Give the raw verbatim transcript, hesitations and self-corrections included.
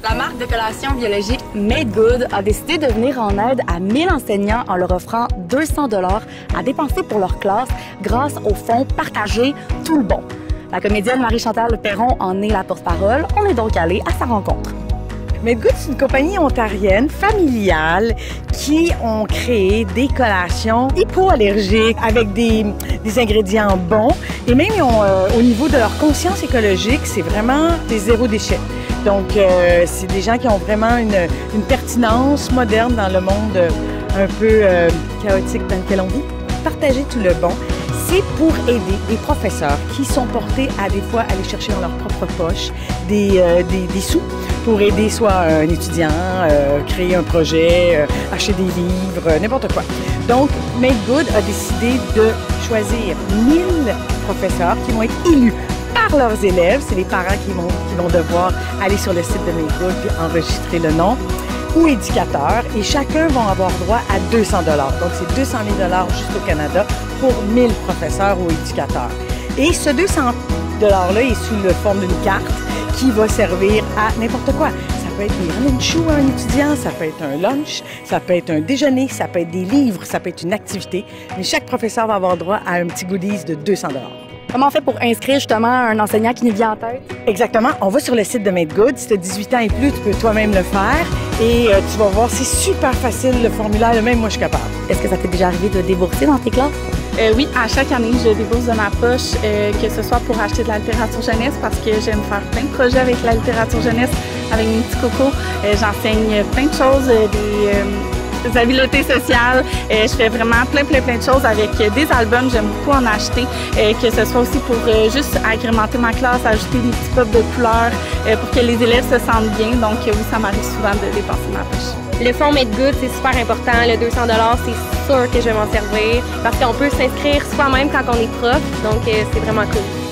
La marque de collation biologique Made Good a décidé de venir en aide à mille enseignants en leur offrant deux cents dollars à dépenser pour leur classe grâce au fonds Partager tout le bon. La comédienne Marie-Chantal Perron en est la porte-parole. On est donc allé à sa rencontre. Made Good, c'est une compagnie ontarienne familiale qui ont créé des collations hypoallergiques avec des, des ingrédients bons. Et même ils ont, euh, au niveau de leur conscience écologique, c'est vraiment des zéro déchet. Donc, euh, c'est des gens qui ont vraiment une, une pertinence moderne dans le monde euh, un peu euh, chaotique dans lequel on vit. Partager tout le bon, c'est pour aider les professeurs qui sont portés à des fois aller chercher dans leur propre poche des, euh, des, des sous pour aider soit un étudiant, euh, créer un projet, euh, acheter des livres, euh, n'importe quoi. Donc, Made Good a décidé de choisir mille professeurs qui vont être élus par leurs élèves. C'est les parents qui vont, qui vont devoir aller sur le site de Made Good puis enregistrer le nom, ou éducateurs, et chacun va avoir droit à deux cents dollars. Donc, c'est deux cent mille dollars juste au Canada pour mille professeurs ou éducateurs. Et ce deux cents dollars-là est sous la forme d'une carte qui va servir à n'importe quoi. Ça peut être des running shoes à un étudiant, ça peut être un lunch, ça peut être un déjeuner, ça peut être des livres, ça peut être une activité. Mais chaque professeur va avoir droit à un petit goodies de deux cents dollars. Comment on fait pour inscrire justement un enseignant qui nous vient en tête? Exactement. On va sur le site de Made Good. Si tu as dix-huit ans et plus, tu peux toi-même le faire. Et euh, tu vas voir, c'est super facile le formulaire. Même moi, je suis capable. Est-ce que ça t'est déjà arrivé de débourser dans tes classes? Euh, oui, à chaque année, je débourse de ma poche, euh, que ce soit pour acheter de la littérature jeunesse, parce que j'aime faire plein de projets avec la littérature jeunesse, avec mes petits cocos. Euh, J'enseigne plein de choses, euh, des, euh, des habiletés sociales. Euh, je fais vraiment plein, plein, plein de choses avec des albums. J'aime beaucoup en acheter, euh, que ce soit aussi pour euh, juste agrémenter ma classe, ajouter des petits pops de couleurs euh, pour que les élèves se sentent bien. Donc euh, oui, ça m'arrive souvent de dépenser ma poche. Le fonds Made Good, c'est super important. Le deux cents dollars, c'est sûr que je vais m'en servir parce qu'on peut s'inscrire soi-même quand on est prof. Donc, euh, c'est vraiment cool.